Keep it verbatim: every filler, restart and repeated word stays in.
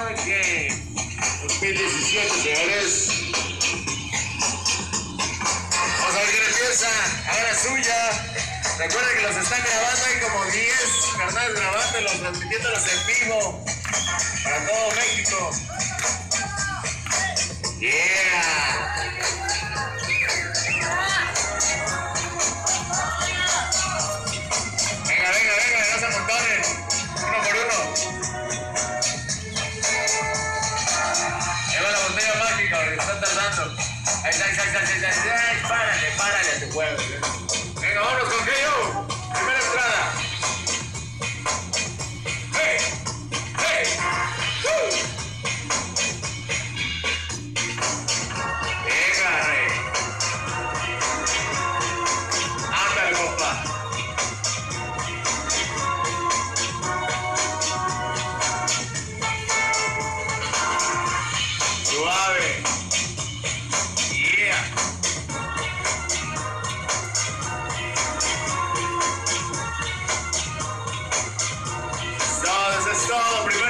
Ok. dos mil diecisiete, señores. Vamos a ver qué le piensa. Ahora suya. Recuerden que los están grabando, hay como diez carnales grabándolos, transmitiéndolos en vivo para todo México. Yeah. Venga, venga, venga, no se amontonen. Uno por uno. Lleva la botella mágica, que están tardando. Ahí está, ahí está, ahí está, ahí está. Ay, párale, párale a tu juego. Venga, vámonos con Grillo. Primera entrada. ¡Hey! ¡Hey! ¡Uh! Venga, rey. Ándale, compa. Suave. Yeah. Todo, eso es todo. Primero